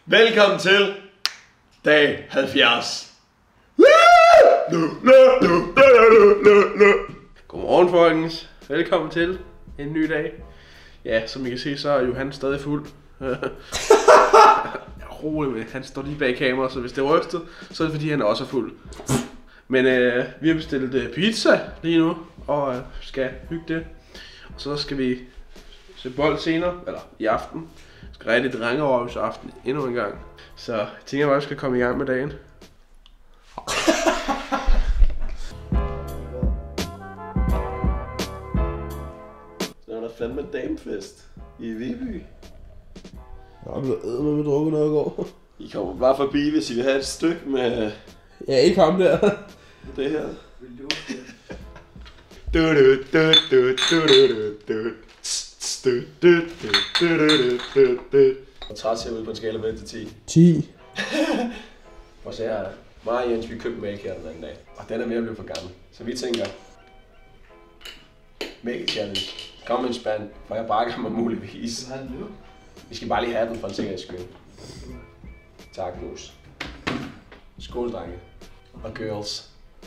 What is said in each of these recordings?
Velkommen til dag 70. Godmorgen folkens, velkommen til en ny dag. Ja, som I kan se, så er Johan stadig fuld. Rolig med, han står lige bag kameraet, så hvis det er rystet, så er det fordi han også er fuld. Men vi har bestilt pizza lige nu, og skal hygge det. Og så skal vi se bold senere, eller i aften. Skal rigtig drengerøvs aften endnu en gang. Så jeg tænker bare, at vi skal komme i gang med dagen. Så er der fandme damefest i Viby. Nå, du har med drukket noget i går. I kommer bare forbi, hvis I vil have et stykke med Ja, ikke ham der. det her. Og træt ser ud på en skala med 1 til 10. 10. Og så er mig og Jens, vi købte mælk her den anden dag. Og den er ved at blive for gammel. Så vi tænker, mælk challenge. Kom med en spand, for jeg bakker mig muligvis. Vi skal bare lige have den for en sikkerheds skyld. Tak, Mus. Skål, drenge. Og girls.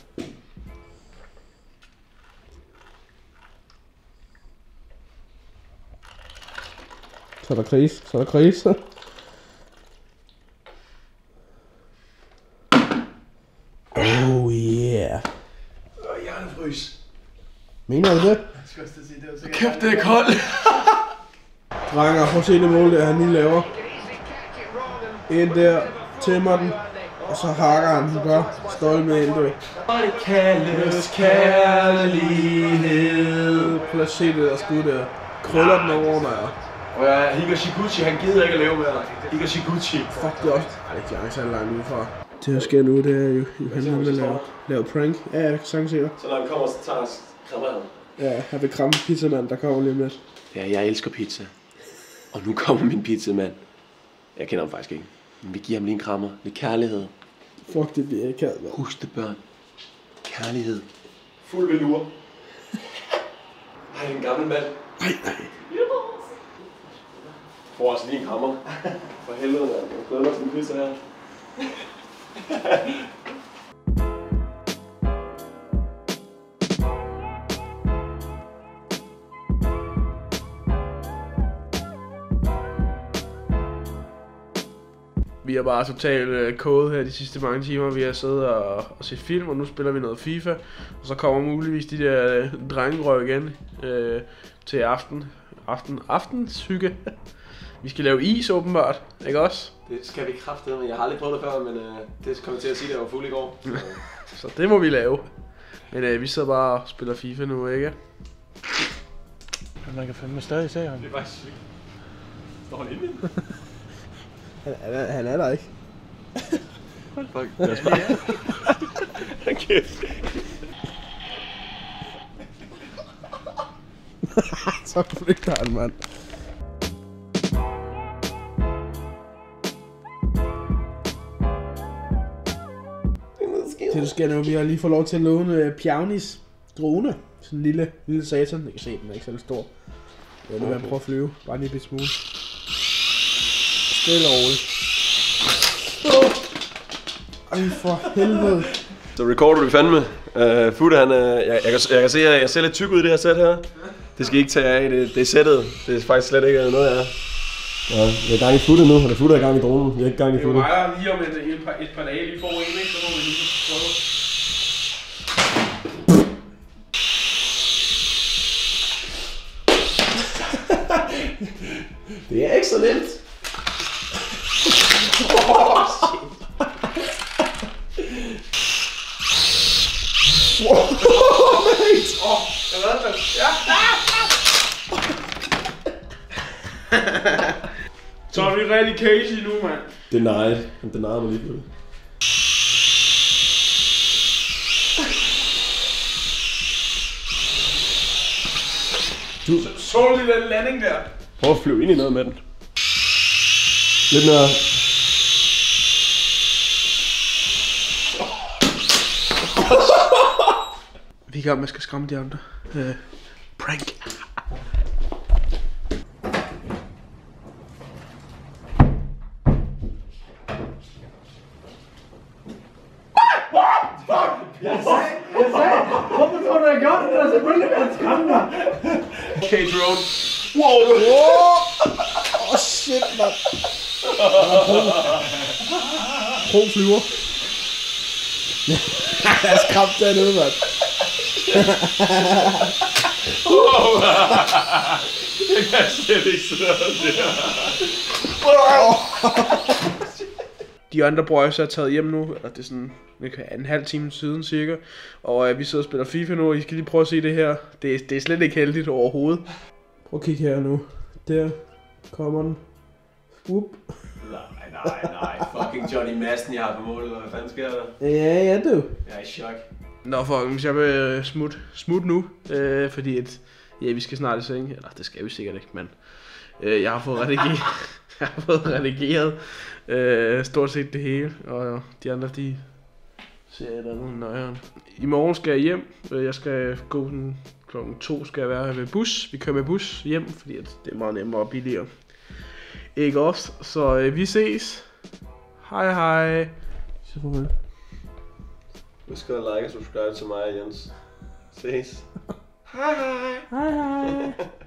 Så er der krise, så er der krise. Oh yeah. Hjernefrys. Mener du det? Kæft, det er koldt. Dranger, prøv at se det mål der, han lige laver. En der, tæmmer den, og så hakker han den gør. Stolt med en, du. Det kaldes kærlighed. Prøv at se det der skud der. Krøller den over mig. Og ja, Higashiguchi, han gider ikke at leve med dig. Higashiguchi. Fuck, det er også. Ej, det er ikke så langt udefra. Det der sker nu, det er jo, han vil lave prank. Ja, jeg kan sagtens se det. Så når han kommer, så tager han krammer ham. Ja, han vil kramme pizzamand, der kommer lige med. Ja, jeg elsker pizza. Og nu kommer min pizzamand. Jeg kender ham faktisk ikke. Men vi giver ham lige en krammer. Lidt kærlighed. Fuck, det bliver akavet, mand. Husk det, børn. Kærlighed. Fuld velure. Ej, en gammel mand. Nej. Får også lige en krammer. For helvede, mand. Jeg glæder mig til en pizza her. Vi har bare totalt kodet her de sidste mange timer. Vi har siddet og set film, og nu spiller vi noget FIFA. Og så kommer muligvis de der drengerøv igen til aftenshygge. Vi skal lave is åbenbart, ikke også? Det skal vi kraftedeme, men jeg har aldrig prøvet det før, men det kommer til at sige, at jeg var fuld i går. Så det må vi lave. Men vi sidder bare og spiller FIFA nu, ikke? Man kan fandme stadig se ham. Det er faktisk sygt. Står han inde? Han er der ikke. Fuck, det er smart. Kæft. Så flygter han, mand. Det der sker nu, vi har lige fået lov til at låne Pjavnis drone. Sådan en lille satan. Jeg kan se, den er ikke så stor. Jeg vil prøve at flyve. Bare lige et smule. Stille og roligt. Ej, for helvede. Så recorder vi fandme. Futte, han jeg kan se, at jeg ser lidt tyk ud i det her sæt her. Det skal I ikke tage af. Det er sættet. Det er faktisk slet ikke noget af. Ja, vi er gang i Futte nu, og der Futte er gang i dronen. Vi er ikke gang i Futte. Det er jo lige om et par dage lige får en, ikke? Så må vi lige prøve. Det er ikke så nemt. Så er vi rigtig crazy nu, mand. Denied. Han denied mig lige på det. Så du lige den landing der? Prøv at flyve ind i noget med den. Lidt mere. Vi er i gang med at skal skræmme de andre. Prank. Jeg sagde, hvorfor tror du, jeg gør det? Det er selvfølgelig været skræmmende. Okay, drone. Wow, du. Åh, shit, mand. Pro flyver. Jeg er skræmt dernede, mand. Wow. Jeg kan slet ikke sidde det her. De andre boys er taget hjem nu, og det er sådan en halv time siden cirka. Og vi sidder og spiller FIFA nu, og I skal lige prøve at se det her. Det er slet ikke heldigt overhovedet. Prøv at kigge her nu. Der kommer den. Whoop. Nej. Fucking Johnny Madsen, jeg har på målet. Hvad fanden sker der? Ja, du. Jeg er i chok. Nå, folkens, jeg vil smut nu, fordi at, ja, vi skal snart i seng. Eller, det skal vi sikkert ikke, men jeg har fået redigeret, stort set det hele, og de andre, de ser et andet nøjeren. I morgen skal jeg hjem. Jeg skal gå den klokken 2, skal jeg være ved bus. Vi kører med bus hjem, fordi at det er meget nemmere og billigere. Ikke også? Så vi ses. Hej. Så farvel. Husk at like og subscribe til mig og Jens. Ses. Hej.